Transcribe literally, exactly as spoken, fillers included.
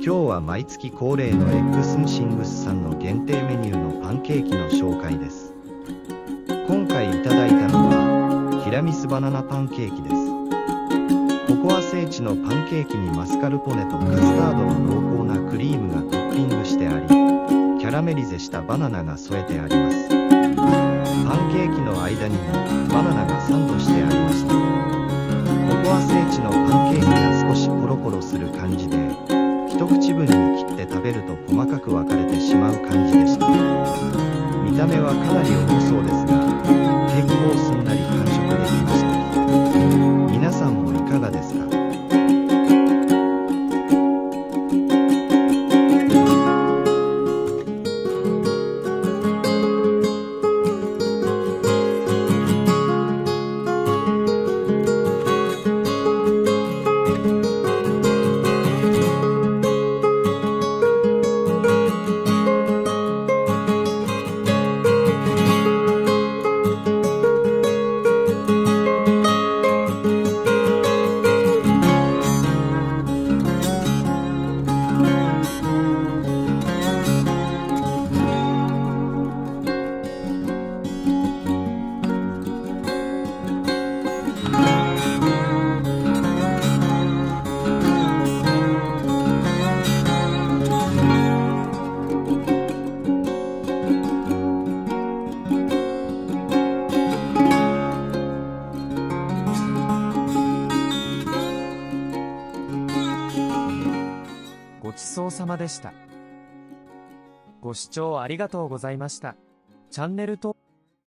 今日は毎月恒例のエッグスンシングスさんの限定メニューのパンケーキの紹介です。今回いただいたのはティラミスバナナパンケーキです。ココア聖地のパンケーキにマスカルポネとカスタードの濃厚なクリームがトッピングしてあり、キャラメリゼしたバナナが添えてあります。パンケーキの間にもバナナがサンドしてありました。ココア聖地のパンケーキが少しポロポロする感じで、一口分に切って食べると細かく分かれてしまう感じでした。見た目はかなり重そうですが、結構すんなり完食できました。皆さんもいかがですか？ ごちそうさまでした。ご視聴ありがとうございました。チャンネル登録